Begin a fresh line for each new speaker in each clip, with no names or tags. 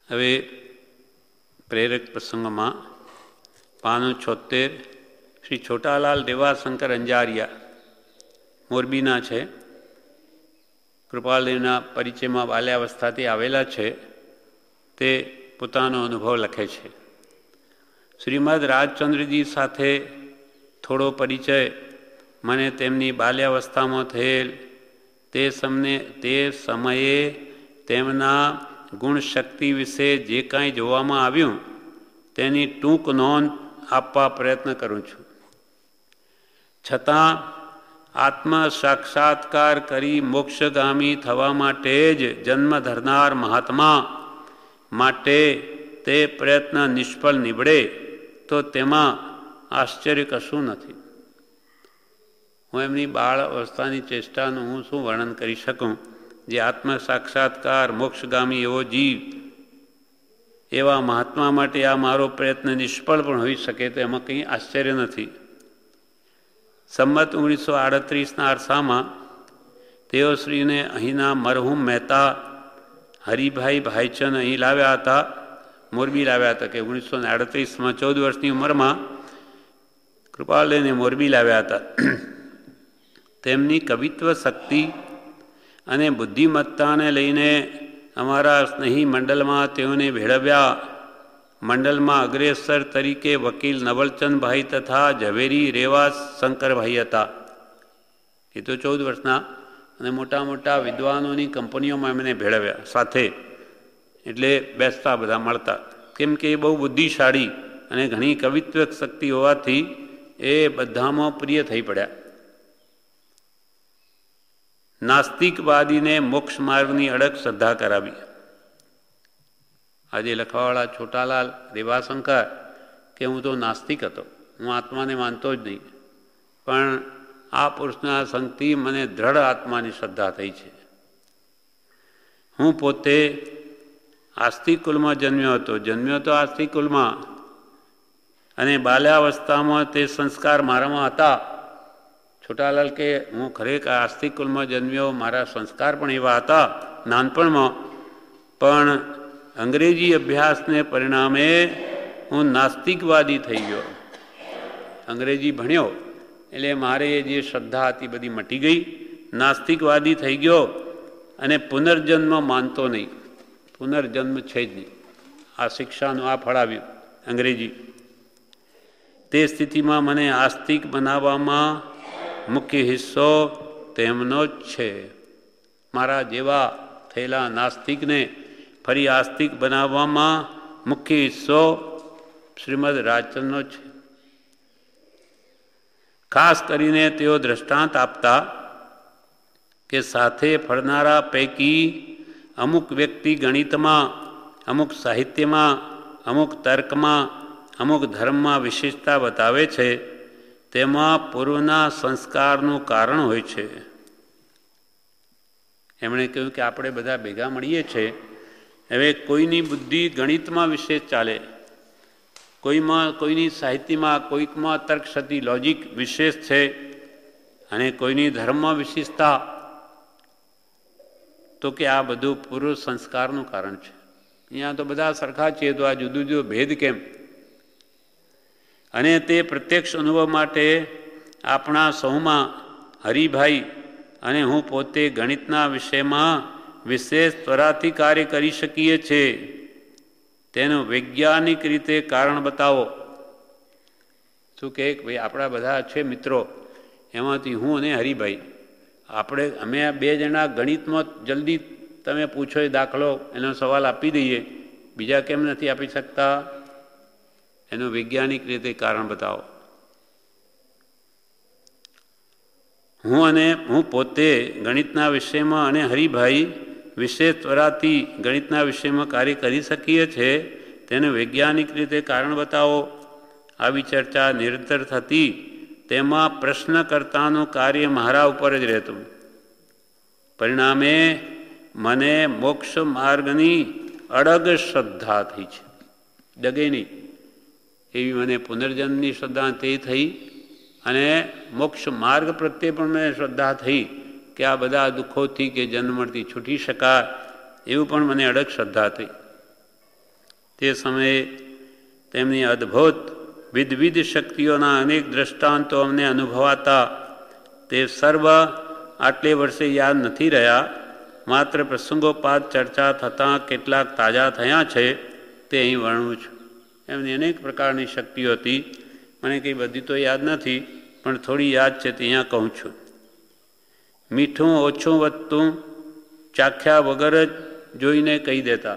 હવે પ્રેરક પ્રસંગમાં 576 શ્રી છોટાલાલ દેવાશંકર અંજારિયા મોરબીના છે. કૃપાલદેવના પરિચયમાં બાલ્યાવસ્થાથી આવેલા છે. તે પોતાનો અનુભવ લખે છે. શ્રીમદ રાજચંદ્રજી સાથે થોડો પરિચય મને તેમની બાલ્યાવસ્થામાં થયેલ તે સમયે તેમના ગુણ શક્તિ વિશે જે કાંઈ જોવામાં આવ્યું તેની ટૂંક નોંધ આપવા પ્રયત્ન કરું છું. છતાં આત્મ સાક્ષાત્કાર કરી મોક્ષગામી થવા માટે જ જન્મ ધરનાર મહાત્મા માટે તે પ્રયત્ન નિષ્ફળ નીવડે તો તેમાં આશ્ચર્ય કશું નથી. હું એમની બાળ અવસ્થાની ચેષ્ટાનું હું શું વર્ણન કરી શકું. જે આત્મ સાક્ષાત્કાર મોક્ષગામી એવો જીવ એવા મહાત્મા માટે આ મારો પ્રયત્ન નિષ્ફળ પણ હોઈ શકે તો એમાં કંઈ આશ્ચર્ય નથી. સંમત 1938ના અરસામાં તેઓ શ્રીને અહીંના મરહુમ મહેતા હરિભાઈ ભાઈચંદ અહીં લાવ્યા હતા, મોરબી લાવ્યા હતા. કે 1938માં 14 વર્ષની ઉંમરમાં કૃપાલદેવને મોરબી લાવ્યા હતા. તેમની કવિત્વ શક્તિ અને બુદ્ધિમત્તાને લઈને અમારા સ્નેહી મંડળમાં તેઓને ભેળવ્યા. મંડળમાં અગ્રેસર તરીકે વકીલ નવલચંદભાઈ તથા ઝવેરી રેવા શંકરભાઈ હતા. એ તો 14 વર્ષના અને મોટા મોટા વિદ્વાનોની કંપનીઓમાં એમને ભેળવ્યા સાથે. એટલે બેસતા બધા મળતા, કેમ કે એ બહુ બુદ્ધિશાળી અને ઘણી કવિત્વ શક્તિ હોવાથી એ બધામાં પ્રિય થઈ પડ્યા. નાસ્તિકવાદીને મોક્ષ માર્ગની અડગ શ્રદ્ધા કરાવી. આજે લખવાવાળા છોટાલાલ દેવાશંકર કે હું તો નાસ્તિક હતો, હું આત્માને માનતો જ નહીં, પણ આ પુરુષના સંગથી મને દ્રઢ આત્માની શ્રદ્ધા થઈ છે. હું પોતે આસ્તિક કુલમાં જન્મ્યો તો આસ્તિક કુલમાં, અને બાલ્યાવસ્થામાં તે સંસ્કાર મારામાં હતા. છોટાલાલ કે હું ખરેખર આસ્તિક કુલમાં જન્મ્યો, મારા સંસ્કાર પણ એવા હતા નાનપણમાં, પણ અંગ્રેજી અભ્યાસને પરિણામે હું નાસ્તિકવાદી થઈ ગયો. અંગ્રેજી ભણ્યો એટલે મારે જે શ્રદ્ધા હતી બધી મટી ગઈ, નાસ્તિકવાદી થઈ ગયો અને પુનર્જન્મ માનતો નહીં. પુનર્જન્મ છે જ નહીં. આ શિક્ષાનું આ ફળ આવ્યું અંગ્રેજી. તે સ્થિતિમાં મને આસ્તિક બનાવવામાં મુખ્ય હિસ્સો તેમનો જ છે. મારા જેવા થયેલા નાસ્તિકને ફરી આસ્તિક બનાવવામાં મુખ્ય હિસ્સો શ્રીમદ રાજચંદ્રનો છે. ખાસ કરીને તેઓ દ્રષ્ટાંત આપતા કે સાથે ફરનારા પૈકી અમુક વ્યક્તિ ગણિતમાં, અમુક સાહિત્યમાં, અમુક તર્કમાં, અમુક ધર્મમાં વિશેષતા બતાવે છે, તેમાં પૂર્વના સંસ્કારનું કારણ હોય છે. એમણે કહ્યું કે આપણે બધા ભેગા મળીએ છીએ, હવે કોઈની બુદ્ધિ ગણિતમાં વિશેષ ચાલે, કોઈની સાહિત્યમાં, કોઈકમાં તર્કશક્તિ લોજિક વિશેષ છે, અને કોઈની ધર્મમાં વિશેષતા. તો કે આ બધું પૂર્વ સંસ્કારનું કારણ છે. અહીંયા તો બધા સરખા છે, તો આ જુદું જુદું ભેદ કેમ? અને તે પ્રત્યક્ષ અનુભવ માટે આપણા સૌમાં હરિભાઈ અને હું પોતે ગણિતના વિષયમાં વિશેષ ત્વરાથી કાર્ય કરી શકીએ છીએ. તેનું વૈજ્ઞાનિક રીતે કારણ બતાવો. શું કહે ભાઈ, આપણા બધા છે મિત્રો, એમાંથી હું અને હરિભાઈ, અમે આ 2 જણા ગણિતમાં જલ્દી તમે પૂછો એ દાખલો એનો સવાલ આપી દઈએ, બીજા કેમ નથી આપી શકતા? એનું વૈજ્ઞાનિક રીતે કારણ બતાવો. હું પોતે ગણિતના વિષયમાં અને હરિભાઈ વિશેષ ત્વરાથી ગણિતના વિષયમાં કાર્ય કરી શકીએ છીએ, તેનું વૈજ્ઞાનિક રીતે કારણ બતાવો. આવી ચર્ચા નિરંતર થતી. તેમાં પ્રશ્નકર્તાનું કાર્ય મારા ઉપર જ રહેતું. પરિણામે મને મોક્ષ માર્ગની અડગ શ્રદ્ધા થઈ છે, ડગે નહીં એવી મને પુનર્જન્મની શ્રદ્ધા તે થઈ, અને મોક્ષ માર્ગ પ્રત્યે પણ મને શ્રદ્ધા થઈ કે આ બધા દુઃખોથી કે જન્મથી છૂટી શકાય, એવું પણ મને અડગ શ્રદ્ધા થઈ. તે સમયે તેમની અદ્ભુત વિવિધ શક્તિઓના અનેક દ્રષ્ટાંતો અમને અનુભવાતા. તે સર્વ આટલે વર્ષે યાદ નથી રહ્યા, માત્ર પ્રસંગોપાત ચર્ચા થતાં કેટલાક તાજા થયા છે તે અહીં વર્ણવું છું. એમની અનેક પ્રકારની શક્તિઓ હતી. મને કંઈ બધી તો યાદ નથી, પણ થોડી યાદ છે તે અહીંયા કહું છું. મીઠું ઓછું વધતું ચાખ્યા વગર જ જોઈને કહી દેતા.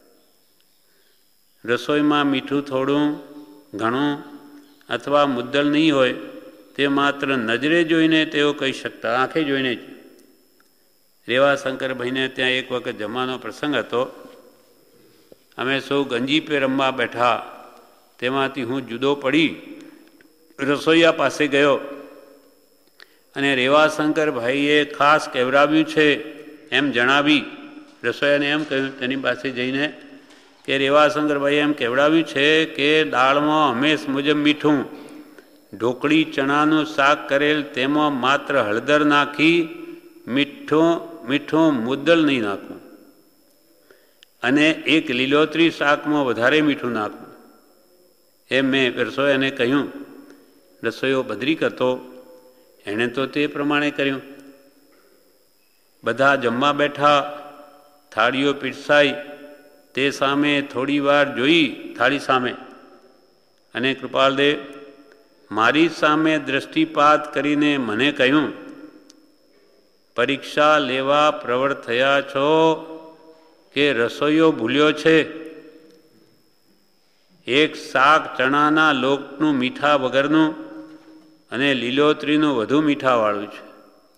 રસોઈમાં મીઠું થોડું ઘણું અથવા મુદ્દલ નહીં હોય તે માત્ર નજરે જોઈને તેઓ કહી શકતા, આંખે જોઈને જ. રેવાશંકરભાઈને ત્યાં એક વખત જમવાનો પ્રસંગ હતો. અમે સૌ ગંજીપે રમવા બેઠા. તેમાંથી હું જુદો પડી રસોઈયા પાસે ગયો અને રેવાશંકરભાઈએ ખાસ કહેવરાવ્યું છે એમ જણાવી રસોઈયાને એમ કહ્યું તેની પાસે જઈને કે રેવાશંકરભાઈએ એમ કહેવડાવ્યું છે કે દાળમાં હંમેશ મુજબ મીઠું, ઢોકળી ચણાનું શાક કરેલ તેમાં માત્ર હળદર નાખી મીઠું મુદ્દલ નહીં નાખવું, અને એક લીલોતરી શાકમાં વધારે મીઠું નાખવું. એમ મેં રસોઈયાને કહ્યું. રસોઈયો બદરીક હતો, એણે તો તે પ્રમાણે કર્યું. બધા જમવા બેઠા, થાળીઓ પીરસાઈ. તે સામે થોડી વાર જોઈ થાળી સામે, અને કૃપાલદેવ મારી સામે દ્રષ્ટિપાત કરીને મને કહ્યું, પરીક્ષા લેવા પ્રવૃત્ત થયા છો કે રસોઈયો ભૂલ્યો છે? એક શાક ચણાના લોકનું મીઠા વગરનું અને લીલોતરીનું વધુ મીઠાવાળું છે.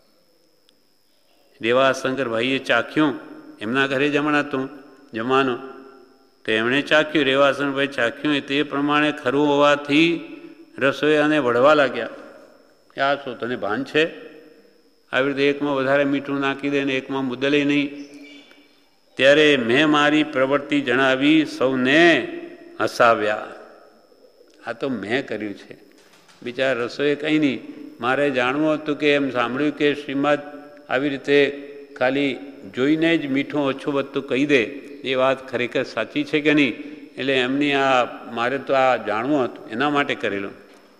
રેવાશંકરભાઈએ ચાખ્યું. એમના ઘરે જમણાતું જમવાનું તો એમણે ચાખ્યું. રેવાશંકરભાઈ ચાખ્યું તે પ્રમાણે ખરું હોવાથી રસોઈયાને વળવા લાગ્યા કે આ શું તને ભાન છે? આવી રીતે એકમાં વધારે મીઠું નાખી દે ને એકમાં મુદ્દલે નહીં. ત્યારે મેં મારી પ્રવૃત્તિ જણાવી, સૌને હસાવ્યા. આ તો મેં કર્યું છે. બિચારા રસોઈએ કંઈ નહીં. મારે જાણવું હતું કે એમ સાંભળ્યું કે શ્રીમદ આવી રીતે ખાલી જોઈને જ મીઠું ઓછું વધતું કહી દે, એ વાત ખરેખર સાચી છે કે નહીં? એટલે એમની મારે તો આ જાણવું હતું, એના માટે કરેલું.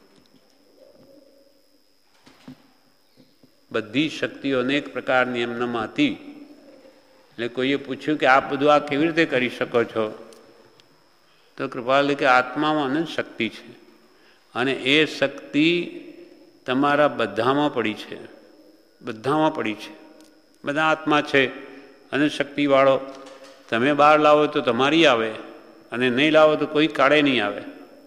બધી શક્તિઓ અનેક પ્રકારની એમનામાં હતી. એટલે કોઈએ પૂછ્યું કે આપ બધું આ કેવી રીતે કરી શકો છો? તો કૃપાલ કે આત્મામાં અનંત શક્તિ છે, અને એ શક્તિ તમારા બધામાં પડી છે. બધામાં પડી છે. બધા આત્મા છે અનંત શક્તિવાળો. તમે બહાર લાવો તો તમારી આવે, અને નહીં લાવો તો કોઈ કાળે નહીં આવે.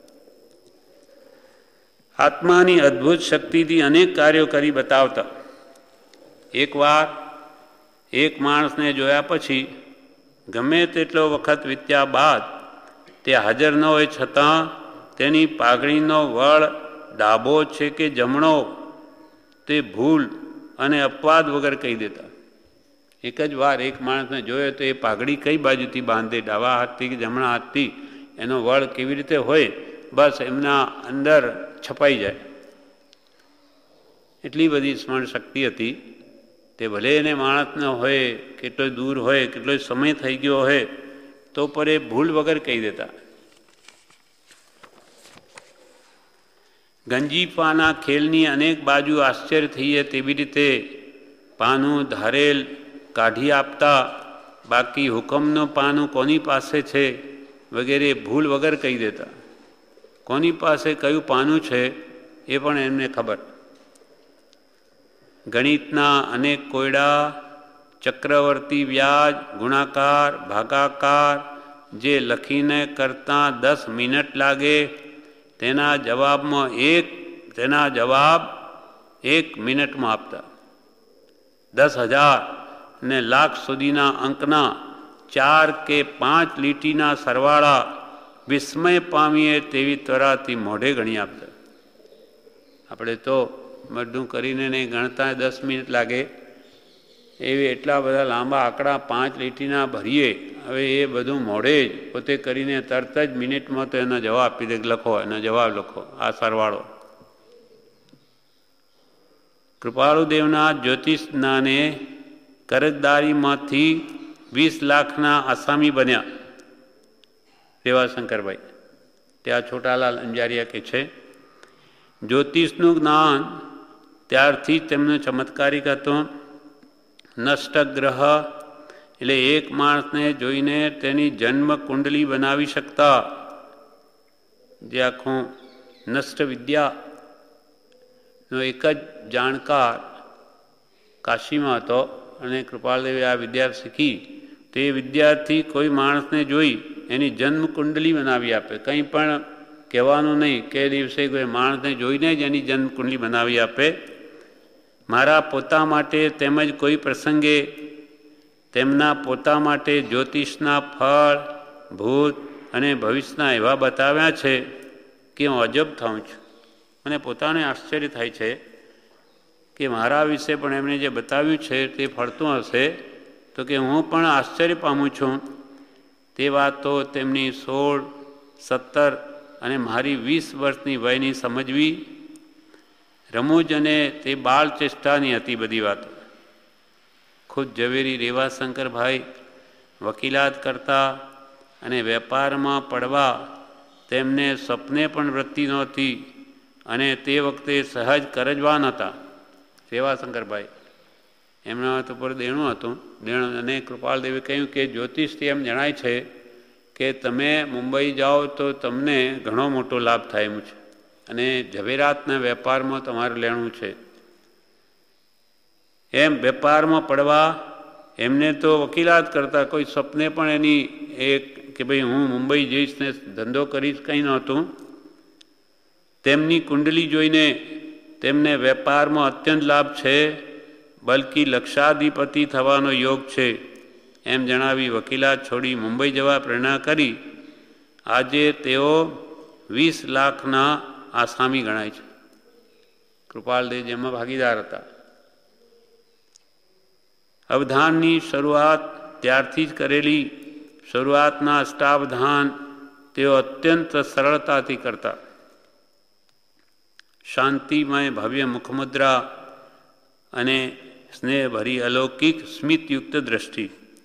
આત્માની અદ્ભુત શક્તિથી અનેક કાર્યો કરી બતાવતા. એકવાર એક માણસને જોયા પછી ગમે તેટલો વખત વીત્યા બાદ તે હાજર ન હોય છતાં તેની પાઘડીનો વળ ડાબો છે કે જમણો તે ભૂલ અને અપવાદ વગર કહી દેતા. એક જ વાર એક માણસને જોયો તો એ પાઘડી કઈ બાજુથી બાંધે, ડાબા હાથથી કે જમણા હાથથી, એનો વળ કેવી રીતે હોય બસ એમના અંદર છપાઈ જાય. એટલી બધી સ્મરણ શક્તિ હતી. તે ભલે એને માણસનો હોય, કેટલો દૂર હોય, કેટલો સમય થઈ ગયો હોય, તો પર એ ભૂલ વગર કહી દેતા. ગંજીફાના ખેલની અનેક બાજુ આશ્ચર્ય થઈએ તેવી રીતે પાનું ધારેલ કાઢી આપતા. બાકી હુકમનું પાનું કોની પાસે છે વગેરે ભૂલ વગર કહી દેતા. કોની પાસે કયું પાનું છે એ પણ એમને ખબર. ગણિતના અનેક કોયડા, ચક્રવર્તી વ્યાજ, ગુણાકાર, ભાગાકાર જે લખીને કરતાં 10 મિનિટ લાગે તેના જવાબ 1 મિનિટમાં આપતા. 10,000 ને લાખ સુધીના અંકના 4 કે 5 લીટીના સરવાળા વિસ્મય પામીએ તેવી ત્વરાથી મોઢે ગણી આપતા. આપણે તો બધું કરીને નહીં ગણતા 10 મિનિટ લાગે, એવી એટલા બધા લાંબા આંકડા 5 લીટીના ભરીએ. હવે એ બધું મોડે જ પોતે કરીને તરત જ મિનિટમાં તો એનો જવાબ આપી દે, લખો એનો જવાબ લખો, આ સરવાળો. કૃપાળુદેવના જ્યોતિષ જ્ઞાને કરજદારીમાંથી 20 લાખના આસામી બન્યા. રેવાશંકરભાઈ. ત્યાં છોટાલાલ અંજારિયા કે છે, જ્યોતિષનું જ્ઞાન ત્યારથી જ તેમનો ચમત્કારિક હતો. નષ્ટગ્રહ એટલે એક માણસને જોઈને તેની જન્મ કુંડલી બનાવી શકતા, જે આખું નષ્ટ વિદ્યાનો એક જ જાણકાર કાશીમાં હતો અને કૃપાલદેવે આ વિદ્યા શીખી. તે વિદ્યાર્થી કોઈ માણસને જોઈ એની જન્મ કુંડલી બનાવી આપે. કંઈ પણ કહેવાનું નહીં કે દિવસે કોઈ માણસને જોઈને જ એની જન્મ કુંડલી બનાવી આપે. મારા પોતા માટે તેમજ કોઈ પ્રસંગે તેમના પોતા માટે જ્યોતિષના ફળ, ભૂત અને ભવિષ્યના એવા બતાવ્યા છે કે હું અજબ થાઉં છું. મને પોતાને આશ્ચર્ય થાય છે કે મારા વિશે પણ એમણે જે બતાવ્યું છે તે ફળતું હશે તો કે હું પણ આશ્ચર્ય પામું છું. તે વાત તો તેમની 16, 17 અને મારી 20 વર્ષની વયની સમજવી રમૂજ અને તે બાળ ચેષ્ટાની હતી બધી વાતો. ખુદ ઝવેરી રેવાશંકરભાઈ વકીલાત કરતા અને વેપારમાં પડવા તેમને સપને પણ વૃત્તિ નહોતી અને તે વખતે સહજ કરજવાન હતા રેવાશંકરભાઈ. એમના તો પર દેણું હતું. દેણું અને કૃપાલદેવે કહ્યું કે જ્યોતિષથી એમ જણાય છે કે તમે મુંબઈ જાઓ તો તમને ઘણો મોટો લાભ થાય એમ છે અને ઝવેરાતના વેપારમાં તમારું લેણું છે. એમ વેપારમાં પડવા એમને તો વકીલાત કરતા કોઈ સપને પણ એની એક કે ભાઈ હું મુંબઈ જઈશ ને ધંધો કરીશ કંઈ નહોતું. તેમની કુંડલી જોઈને તેમને વેપારમાં અત્યંત લાભ છે, બલકી લક્ષાધિપતિ થવાનો યોગ છે એમ જણાવી વકીલાત છોડી મુંબઈ જવા પ્રેરણા કરી. આજે તેઓ 20 લાખના આસામી ગણાય છે. કૃપાલદેવ જેમાં ભાગીદાર હતા. અવધાનની શરૂઆત ત્યારથી જ કરેલી. શરૂઆતના અષ્ટાવધાન તેઓ અત્યંત સરળતાથી કરતા. શાંતિમય ભવ્ય મુખમુદ્રા અને સ્નેહભરી અલૌકિક સ્મિતયુક્ત દ્રષ્ટિ.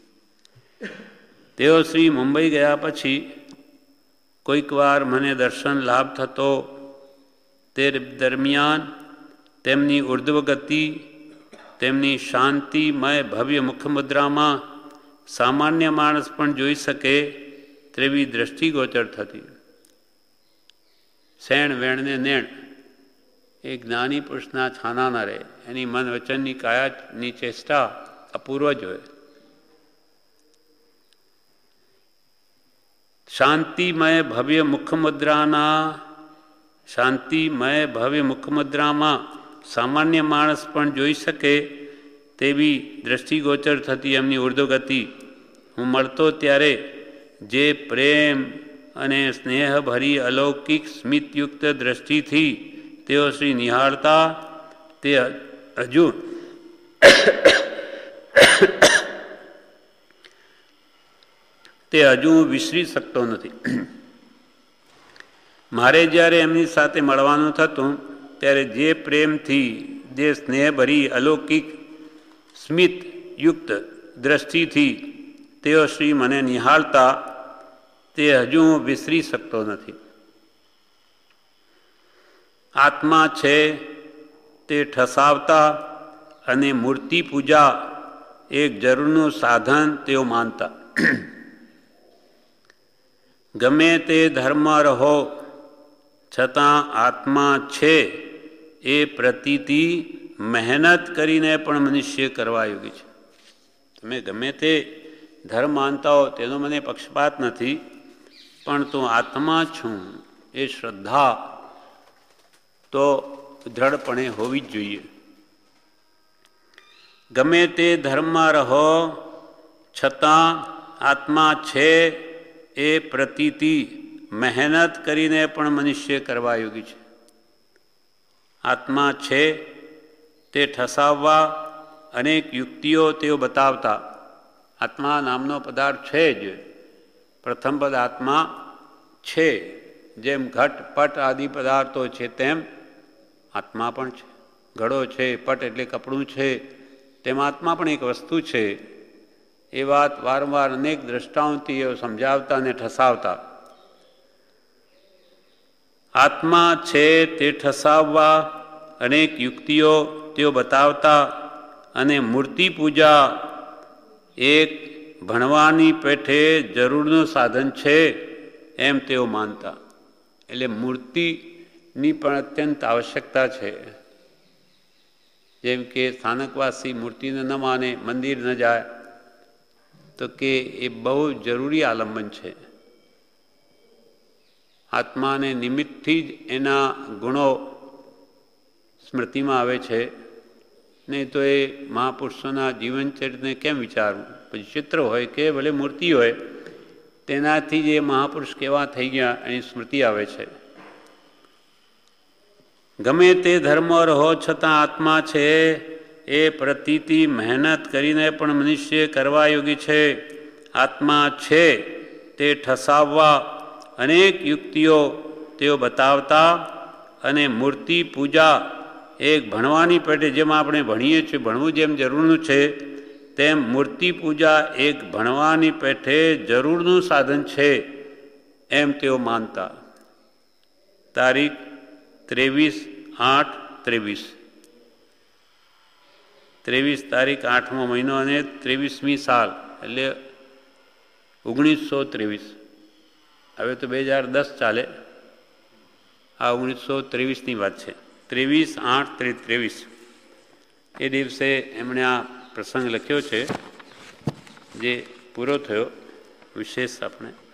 તેઓ શ્રી મુંબઈ ગયા પછી કોઈક વાર મને દર્શન લાભ થતો. તે દરમિયાન તેમની ઉર્ધ્વગતિ, તેમની શાંતિમય ભવ્ય મુખમુદ્રામાં સામાન્ય માણસ પણ જોઈ શકે તેવી દ્રષ્ટિગોચર થતી. શેણ વેણને નેણ એ જ્ઞાની પુરુષના છાના ન રહે. એની મન વચનની કાયાની ચેષ્ટા અપૂર્વ જ હોય. શાંતિમય ભવ્ય મુખમુદ્રામાં સામાન્ય માણસ પણ જોઈ શકે તેવી દ્રષ્ટિગોચર થતી એમની ઉર્ધ્વગતિ. હું મળતો ત્યારે જે પ્રેમ અને સ્નેહભરી અલૌકિક સ્મિતયુક્ત દ્રષ્ટિથી તેઓ શ્રી નિહાળતા તે હજુ વિસરી શકતો નથી. મારે જ્યારે એમની સાથે મળવાનું થતું ત્યારે જે પ્રેમથી, જે સ્નેહભરી અલૌકિક સ્મિતયુક્ત દ્રષ્ટિથી તેઓ શ્રી મને નિહાળતા તે હજુ વિસરી શકતો નથી. આત્મા છે તે ઠસાવતા અને મૂર્તિ પૂજા એક જરૂરનું સાધન તેઓ માનતા. ગમે તે ધર્મ રહો છતાં આત્મા છે એ પ્રતીતિ મહેનત કરીને પણ મનુષ્ય કરવા યોગી છે. તમે ગમે તે ધર્મ માનતા હો તેનો મને પક્ષપાત નથી, પણ તું આત્મા છું એ શ્રદ્ધા તો દ્રઢપણે હોવી જ જોઈએ. ગમે તે ધર્મમાં રહો છતાં આત્મા છે એ પ્રતીતિ મહેનત કરીને પણ મનુષ્ય કરવા યોગી છે. આત્મા છે તે ઠસાવવા અનેક યુક્તિઓ તેઓ બતાવતા. આત્મા નામનો પદાર્થ છે જ. પ્રથમ પદ આત્મા છે. જેમ ઘટ પટ આદિ પદાર્થો છે તેમ આત્મા પણ છે. ઘડો છે, પટ એટલે કપડું છે, તેમ આત્મા પણ એક વસ્તુ છે. એ વાત વારંવાર અનેક દ્રષ્ટાંતથી સમજાવતા અને ઠસાવતા. આત્મા છે તે ઠસાવવા અનેક યુક્તિઓ તેઓ બતાવતા અને મૂર્તિ પૂજા એક ભણવાની પેઠે જરૂરનું સાધન છે એમ તેઓ માનતા. એટલે મૂર્તિની પણ અત્યંત આવશ્યકતા છે. જેમ કે સ્થાનકવાસી મૂર્તિને ન માને, મંદિર ન જાય, તો કે એ બહુ જરૂરી આલંબન છે. આત્માને નિમિત્તથી જ એના ગુણો સ્મૃતિમાં આવે છે. નહીં તો એ મહાપુરુષોના જીવનચરિત્રને કેમ વિચારવું? પછી ચિત્ર હોય કે ભલે મૂર્તિ હોય, તેનાથી જ એ મહાપુરુષ કેવા થઈ ગયા એની સ્મૃતિ આવે છે. ગમે તે ધર્મ રહો છતાં આત્મા છે એ પ્રતીતિ મહેનત કરીને પણ મનુષ્ય કરવા યોગી છે. આત્મા છે તે ઠસાવવા અનેક યુક્તિઓ તેઓ બતાવતા અને મૂર્તિ પૂજા એક ભણવાની પેટે, જેમ આપણે ભણીએ છીએ, ભણવું જેમ જરૂરનું છે તેમ મૂર્તિ પૂજા એક ભણવાની પેઠે જરૂરનું સાધન છે એમ તેઓ માનતા. તારીખ 23/8/23. 23 તારીખ 8મો મહિનો અને 23મી સાલ એટલે 1923. હવે તો 2010 ચાલે, આ 1923ની વાત છે. 23/8/23 એ દિવસે એમણે આ પ્રસંગ લખ્યો છે, જે પૂરો થયો. વિશેષ આપણે